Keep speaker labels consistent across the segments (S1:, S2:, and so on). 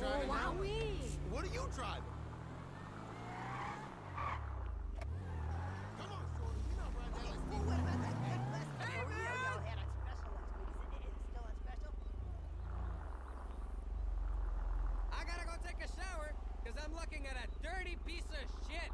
S1: driving now?
S2: Wowee!
S1: What are you driving? Come on, shorty. We not riding down like
S2: Wait a minute.
S3: Hey, man! Yo, head on special last week. Is it still on special?
S4: I gotta go take a shower, because I'm looking at a dirty piece of shit.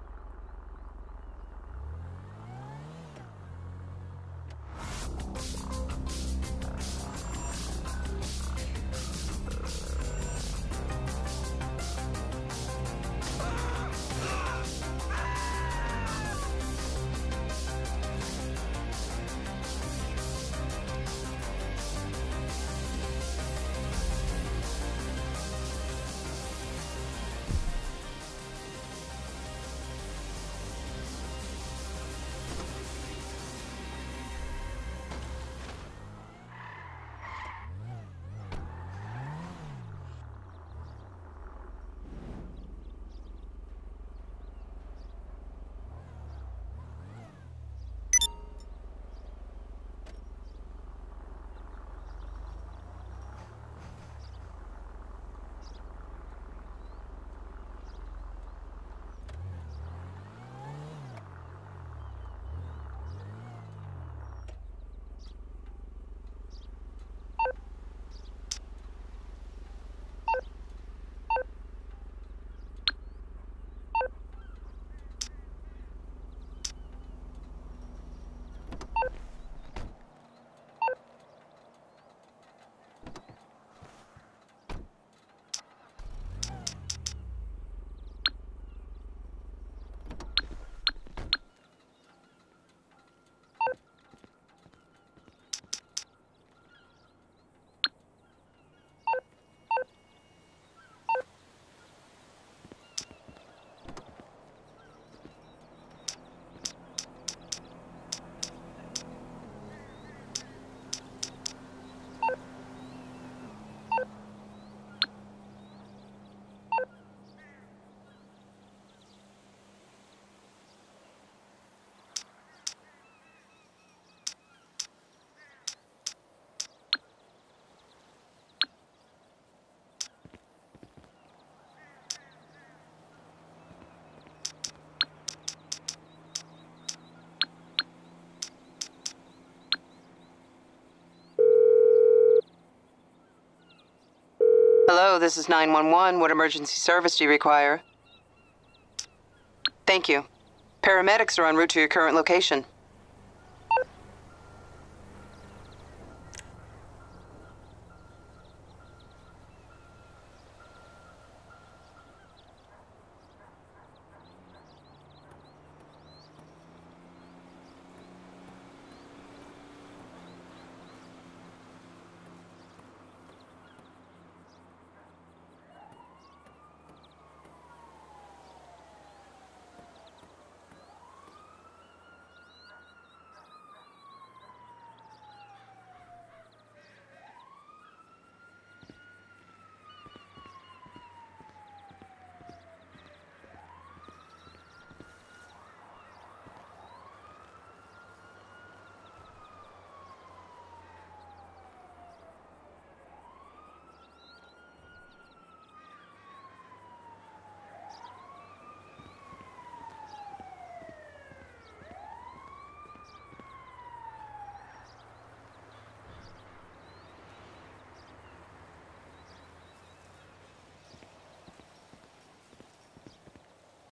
S5: Hello, this is 911. What emergency service do you require? Thank you. Paramedics are en route to your current location.